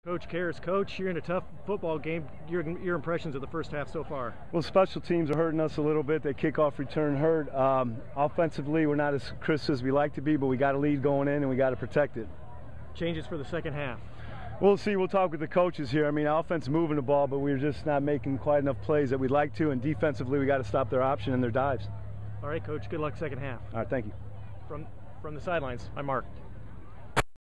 Coach Karras, Coach, you're in a tough football game. Your impressions of the first half so far? Well, special teams are hurting us a little bit. They kickoff return hurt. Offensively, we're not as crisp as we like to be, but we got a lead going in and we got to protect it. Changes for the second half? We'll see. We'll talk with the coaches here. I mean, offense moving the ball, but we're just not making quite enough plays that we'd like to. And defensively, we got to stop their option and their dives. All right, Coach. Good luck second half. All right, thank you. From the sidelines, I'm Mark.